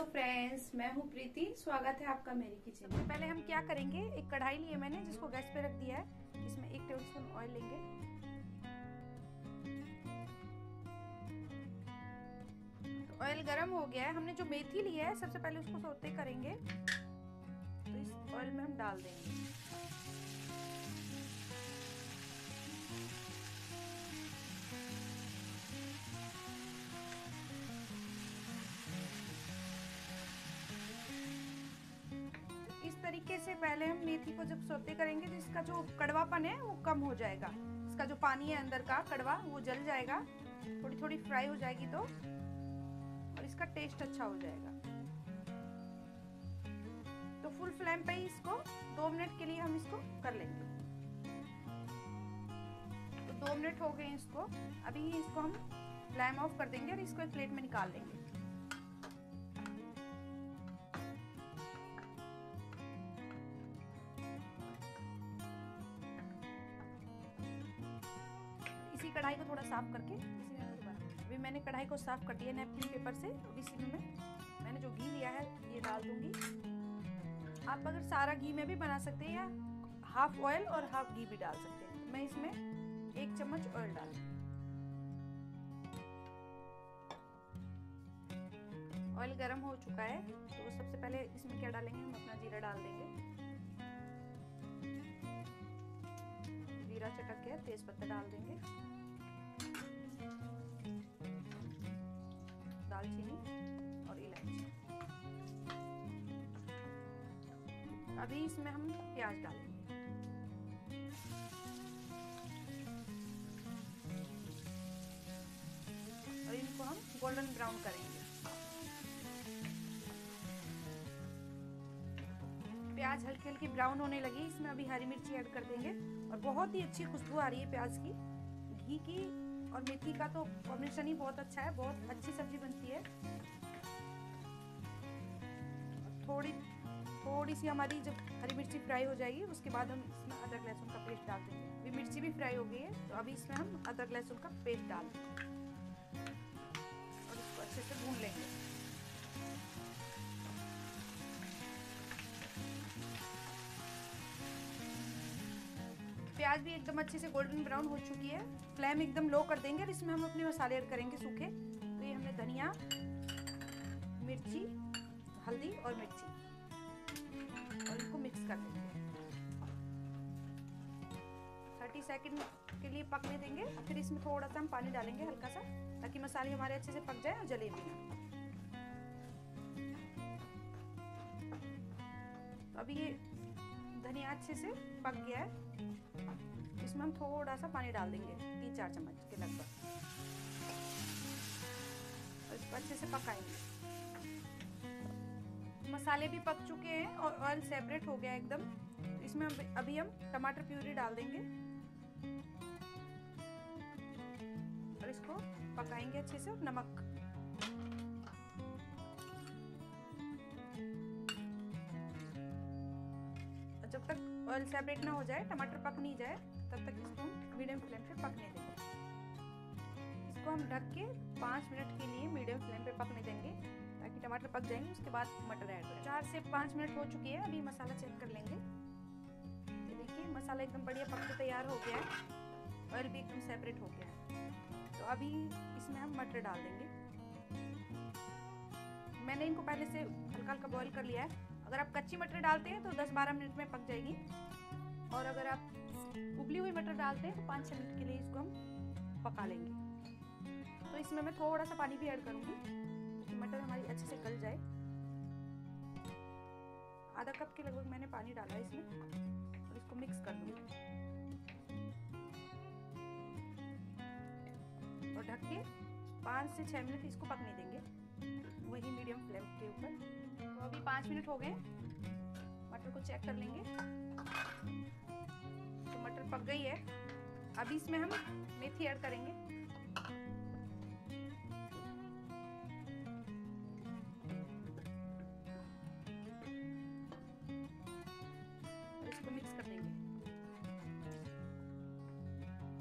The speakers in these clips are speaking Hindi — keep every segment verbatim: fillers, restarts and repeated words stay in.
फ्रेंड्स, मैं हूँ प्रीति। स्वागत है आपका मेरी किचन में। सबसे पहले हम क्या करेंगे, एक कढ़ाई लिए मैंने जिसको गैस पे रख दिया है। इसमें एक टेबलस्पून ऑयल लेंगे। तो ऑयल गरम हो गया है। हमने जो मेथी ली है सबसे पहले उसको सौते करेंगे। तो इस ऑयल में हम डाल देंगे। इस तरीके से पहले हम मेथी को जब सौते करेंगे तो इसका जो कड़वापन है वो कम हो जाएगा। इसका जो पानी है अंदर का कड़वा वो जल जाएगा, थोड़ी थोड़ी फ्राई हो जाएगी तो, और इसका टेस्ट अच्छा हो जाएगा। तो फुल फ्लेम पे ही इसको दो मिनट के लिए हम इसको कर लेंगे। तो दो मिनट हो गए इसको। अभी इसको हम फ्लेम ऑफ कर देंगे और इसको एक प्लेट में निकाल लेंगे। इसी कढ़ाई को थोड़ा साफ करके इसी में दोबारा अभी मैंने कढ़ाई को साफ कर दिया नैपकिन पेपर से। और इसी में मैं मैंने जो घी लिया है ये डाल दूंगी। आप अगर सारा घी में भी बना सकते हैं या हाफ ऑयल और हाफ घी भी डाल सकते हैं। मैं इसमें एक चम्मच ऑयल डाल दूंगी। ऑयल गर्म हो चुका है तो सबसे पहले इसमें क्या डालेंगे, हम अपना जीरा डाल देंगे। जीरा चटक गया, तेज पत्ता डाल देंगे, दालचीनी और इलायची। अभी इसमें हम प्याज डालेंगे। और इनको हम गोल्डन ब्राउन करेंगे। प्याज हल्की हल्की ब्राउन होने लगी, इसमें अभी हरी मिर्ची ऐड कर देंगे। और बहुत ही अच्छी खुशबू आ रही है प्याज की, घी की और मेथी का तो कॉम्बिनेशन ही बहुत अच्छा है। बहुत अच्छी सब्जी बनती है। थोड़ी थोड़ी सी हमारी जब हरी मिर्ची फ्राई हो जाएगी उसके बाद हम इसमें अदरक लहसुन का पेस्ट डाल देंगे। अभी मिर्ची भी फ्राई हो गई है तो अभी इसमें हम अदरक लहसुन का पेस्ट डाल देंगे और इसको अच्छे से भून लेंगे। प्याज भी एकदम अच्छे से गोल्डन ब्राउन हो चुकी है। फ्लेम एकदम लो कर देंगे और इसमें हम अपने मसाले ऐड करेंगे सूखे। तो ये हमने धनिया, मिर्ची, हल्दी और मिर्ची, और इनको मिक्स कर देंगे। तीस सेकंड के लिए पकने देंगे। फिर इसमें थोड़ा सा हम पानी डालेंगे हल्का सा, ताकि मसाले हमारे अच्छे से पक जाए और जले भी ना। तो अभी ये धनिया अच्छे से पक गया है। इसमें हम थोड़ा सा पानी डाल देंगे, तीन चार चम्मच के लगभग, और इसको अच्छे से पकाएंगे। मसाले भी पक चुके हैं और ऑयल सेपरेट हो गया एकदम। इसमें अभी हम टमाटर प्यूरी डाल देंगे और इसको पकाएंगे अच्छे से। और नमक, जब तक ऑयल सेपरेट ना हो जाए, टमाटर पक नहीं जाए, तब तक इसको हम मीडियम फ्लेम पे पकने देंगे। इसको हम ढक के पाँच मिनट के लिए मीडियम फ्लेम पे पकने देंगे ताकि टमाटर पक जाएंगे। उसके बाद मटर ऐड करें। चार से पाँच मिनट हो चुकी है। अभी मसाला चेक कर लेंगे। ये देखिए मसाला एकदम बढ़िया पक के तैयार हो गया है। ऑयल भी एकदम सेपरेट हो गया है। तो अभी इसमें हम मटर डाल देंगे। मैंने इनको पहले से हल्का हल्का बॉईल कर लिया है। अगर आप कच्ची मटर डालते हैं तो दस बारह मिनट में पक जाएगी, और अगर आप उबली हुई मटर डालते हैं तो पाँच छः मिनट के लिए इसको हम पका लेंगे। तो इसमें मैं थोड़ा सा पानी भी ऐड करूँगी ताकि मटर हमारी अच्छे से गल जाए। आधा कप के लगभग मैंने पानी डाला है इसमें, और इसको मिक्स कर दूँगी और ढक के पाँच से छः मिनट इसको पकने देंगे, वही मीडियम फ्लेम के ऊपर। तो अभी पाँच मिनट हो गए। मटर को चेक कर लेंगे तो मटर पक गई है। अभी इसमें हम मेथी ऐड करेंगे। और इसको मिक्स कर देंगे।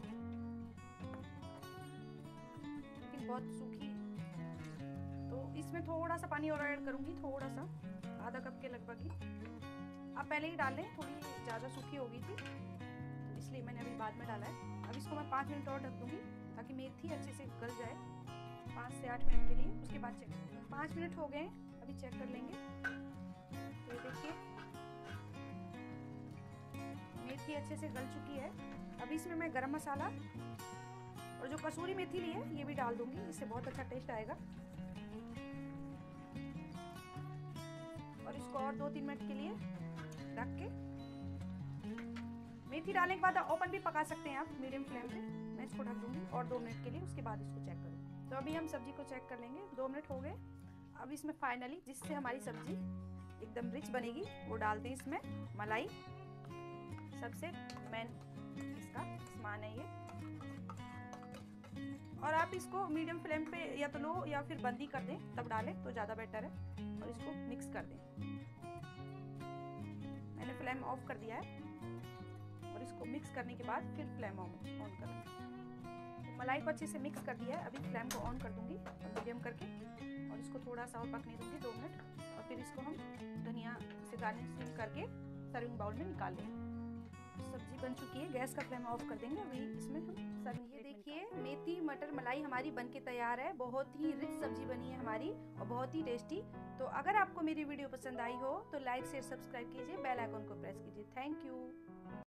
लेकिन बहुत सूखी, तो इसमें इसमें थोड़ा सा पानी और ऐड करूँगी, थोड़ा सा, आधा कप के लगभग ही। आप पहले ही डाल लें, थोड़ी ज़्यादा सूखी हो गई थी तो इसलिए मैंने अभी बाद में डाला है। अब इसको मैं पाँच मिनट और ढक दूँगी ताकि मेथी अच्छे से गल जाए, पाँच से आठ मिनट के लिए। उसके बाद चेक, पाँच मिनट हो गए, अभी चेक कर लेंगे। तो ये देखिए मेथी अच्छे से गल चुकी है। अभी इसमें मैं गरम मसाला और जो कसूरी मेथी ली है ये भी डाल दूंगी, इससे बहुत अच्छा टेस्ट आएगा। और इसको और दो तीन मिनट के लिए ढक के, मेथी डालने के बाद ओपन भी पका सकते हैं आप मीडियम फ्लेम पे। मैं इसको ढक दूंगी और दो मिनट के लिए, उसके बाद इसको चेक करूँगी। तो अभी हम सब्जी को चेक कर लेंगे, दो मिनट हो गए। अब इसमें फाइनली जिससे हमारी सब्जी एकदम रिच बनेगी वो डालते हैं इसमें मलाई। सबसे मेन इसका सामान है ये। और आप इसको मीडियम फ्लेम पे या तो लो या फिर बंद ही कर दें, तब डालें तो ज़्यादा बेटर है। और इसको मिक्स कर दें, मैंने फ्लेम ऑफ कर दिया है। और इसको मिक्स करने के बाद फिर फ्लेम ऑन ऑन कर दूँगी। तो मलाई को अच्छे से मिक्स कर दिया है, अभी फ्लेम को ऑन कर दूँगी मीडियम करके, और इसको थोड़ा सा और पकने दूँगी दो मिनट। और फिर इसको हम धनिया से गार्निशिंग करके सर्विंग बाउल में निकाल लेंगे। सब्जी बन चुकी है, गैस का फ्लेम ऑफ कर देंगे। अभी इसमें हम सर्विंग, ये देखिए मेथी मटर मलाई हमारी बनके तैयार है। बहुत ही रिच सब्जी बनी है हमारी और बहुत ही टेस्टी। तो अगर आपको मेरी वीडियो पसंद आई हो तो लाइक शेयर सब्सक्राइब कीजिए, बेल आइकन को प्रेस कीजिए। Thank you.